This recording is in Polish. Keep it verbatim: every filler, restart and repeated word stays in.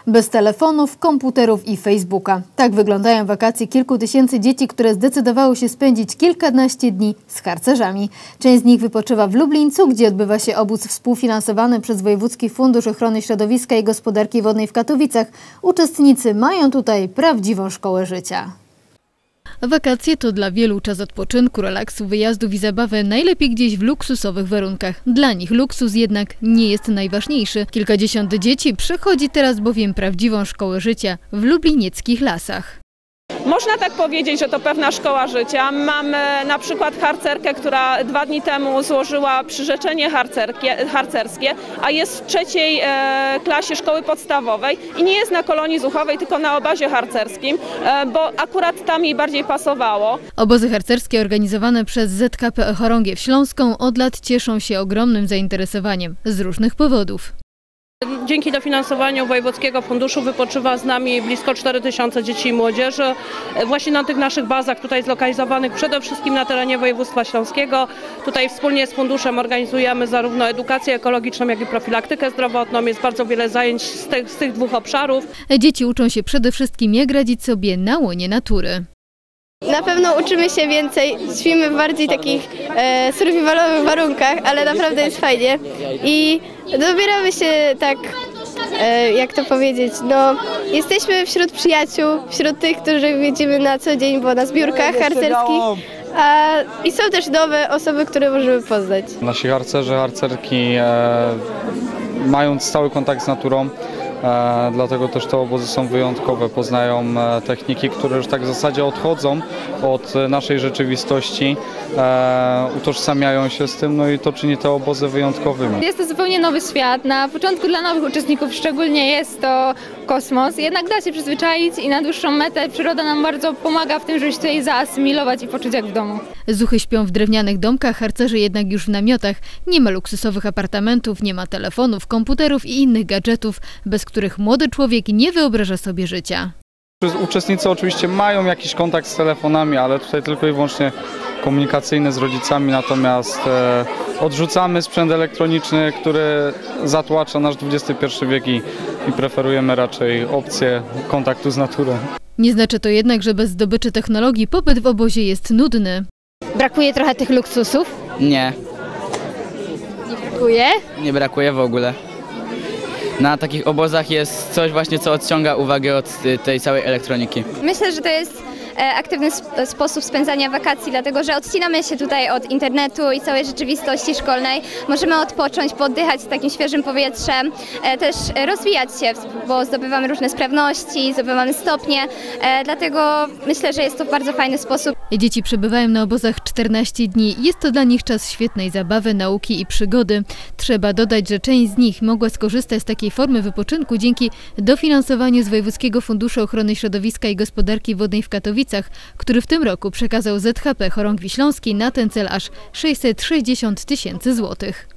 Bez telefonów, komputerów i Facebooka. Tak wyglądają wakacje kilku tysięcy dzieci, które zdecydowały się spędzić kilkanaście dni z harcerzami. Część z nich wypoczywa w Lublińcu, gdzie odbywa się obóz współfinansowany przez Wojewódzki Fundusz Ochrony Środowiska i Gospodarki Wodnej w Katowicach. Uczestnicy mają tutaj prawdziwą szkołę życia. Wakacje to dla wielu czas odpoczynku, relaksu, wyjazdów i zabawy, najlepiej gdzieś w luksusowych warunkach. Dla nich luksus jednak nie jest najważniejszy. Kilkadziesiąt dzieci przechodzi teraz bowiem prawdziwą szkołę życia w lublinieckich lasach. Można tak powiedzieć, że to pewna szkoła życia. Mamy na przykład harcerkę, która dwa dni temu złożyła przyrzeczenie harcerskie, a jest w trzeciej e, klasie szkoły podstawowej i nie jest na kolonii zuchowej, tylko na obozie harcerskim, e, bo akurat tam jej bardziej pasowało. Obozy harcerskie organizowane przez Z K P Chorągiew Śląską od lat cieszą się ogromnym zainteresowaniem z różnych powodów. Dzięki dofinansowaniu Wojewódzkiego Funduszu wypoczywa z nami blisko cztery tysiące dzieci i młodzieży. Właśnie na tych naszych bazach tutaj zlokalizowanych przede wszystkim na terenie województwa śląskiego. Tutaj wspólnie z funduszem organizujemy zarówno edukację ekologiczną, jak i profilaktykę zdrowotną. Jest bardzo wiele zajęć z tych, z tych dwóch obszarów. Dzieci uczą się przede wszystkim, jak radzić sobie na łonie natury. Na pewno uczymy się więcej, śpimy w bardziej takich e, survivalowych warunkach, ale naprawdę jest fajnie i dobieramy się tak, e, jak to powiedzieć, no jesteśmy wśród przyjaciół, wśród tych, których widzimy na co dzień, bo na zbiórkach harcerskich, a, i są też nowe osoby, które możemy poznać. Nasi harcerze, harcerki e, mają stały kontakt z naturą. E, dlatego też te obozy są wyjątkowe, poznają e, techniki, które już tak w zasadzie odchodzą od e, naszej rzeczywistości, e, utożsamiają się z tym, no i to czyni te obozy wyjątkowymi. Jest to zupełnie nowy świat. Na początku dla nowych uczestników szczególnie jest to kosmos, jednak da się przyzwyczaić i na dłuższą metę przyroda nam bardzo pomaga w tym, żeby się tutaj zaasymilować i poczuć jak w domu. Zuchy śpią w drewnianych domkach, harcerze jednak już w namiotach. Nie ma luksusowych apartamentów, nie ma telefonów, komputerów i innych gadżetów, bez których młody człowiek nie wyobraża sobie życia. Uczestnicy oczywiście mają jakiś kontakt z telefonami, ale tutaj tylko i wyłącznie komunikacyjny z rodzicami, natomiast e, odrzucamy sprzęt elektroniczny, który zatłacza nasz dwudziesty pierwszy wiek i, i preferujemy raczej opcję kontaktu z naturą. Nie znaczy to jednak, że bez zdobyczy technologii pobyt w obozie jest nudny. Brakuje trochę tych luksusów? Nie. Nie brakuje? Nie brakuje w ogóle. Na takich obozach jest coś właśnie, co odciąga uwagę od tej całej elektroniki. Myślę, że to jest aktywny sposób spędzania wakacji, dlatego że odcinamy się tutaj od internetu i całej rzeczywistości szkolnej. Możemy odpocząć, poddychać takim świeżym powietrzem, też rozwijać się, bo zdobywamy różne sprawności, zdobywamy stopnie, dlatego myślę, że jest to bardzo fajny sposób. Dzieci przebywają na obozach czternaście dni. Jest to dla nich czas świetnej zabawy, nauki i przygody. Trzeba dodać, że część z nich mogła skorzystać z takiej formy wypoczynku dzięki dofinansowaniu z Wojewódzkiego Funduszu Ochrony Środowiska i Gospodarki Wodnej w Katowicach, który w tym roku przekazał Z K P Chorągwi Śląskiej na ten cel aż sześćset sześćdziesiąt tysięcy złotych.